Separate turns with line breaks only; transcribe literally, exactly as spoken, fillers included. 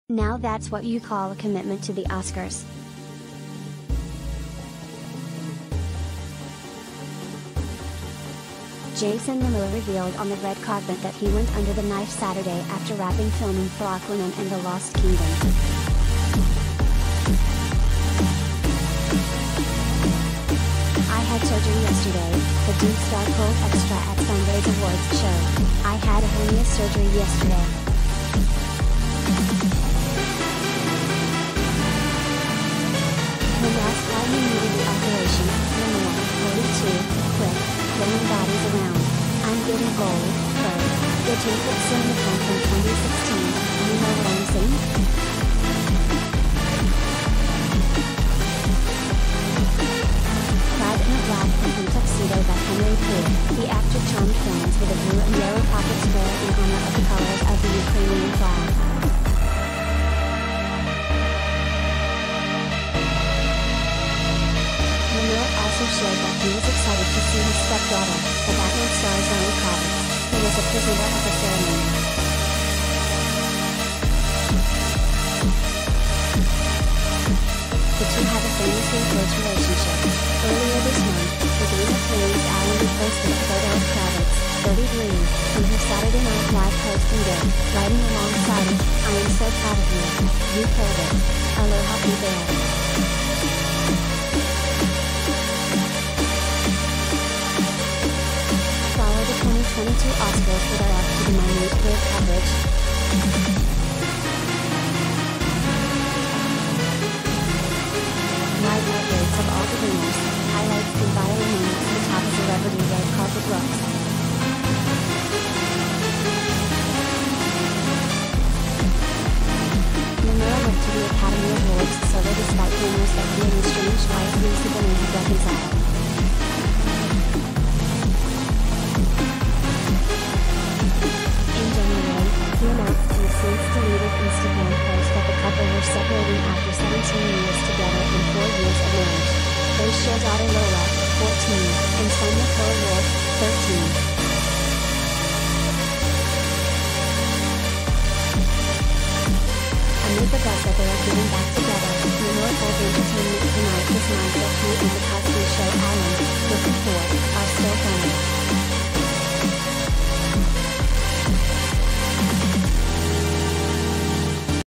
Now that's what you call a commitment to the Oscars. Jason Momoa revealed on the red carpet that he went under the knife Saturday after wrapping filming for Aquaman and the Lost Kingdom. I had surgery yesterday, the Dune star told Extra at Sunday's awards show. I had a hernia surgery yesterday. When last time we needed the operation, Momoa, forty-two, quipped, throwing bodies around. I'm getting old, though. It took at CinemaCon from twenty sixteen, you know what I'm saying? Clad in a black and pink tuxedo by Henry Pugh, the actor charmed fans with a blue and yellow pocket square in honor of the colors of the Ukrainian flag. Momoa also shared that he was excited to see his stepdaughter, the Batman star Zoe Kravitz, who was a presenter at the ceremony. The two have a famously close relationship. Earlier this month, the Game of Thrones Alan posted a photo of Kravitz, thirty-three, from her Saturday Night Live posting day, writing alongside it, I am so proud of you. You killed it. Aloha be there. Follow the twenty twenty-two Oscars with our up-to-the-minute clear coverage. Live updates of all the winners, highlights and viral moments to top of celebrity red carpet looks. Momoa went to the Academy Awards solo despite rumors that he and his strange wife Lisa Bonet had reconciled. In January, he announced in a since-deleted Instagram post that the couple were separating after seventeen years together and four years of marriage. They share daughter Lola, fourteen, and son Nicole Wolf, thirteen.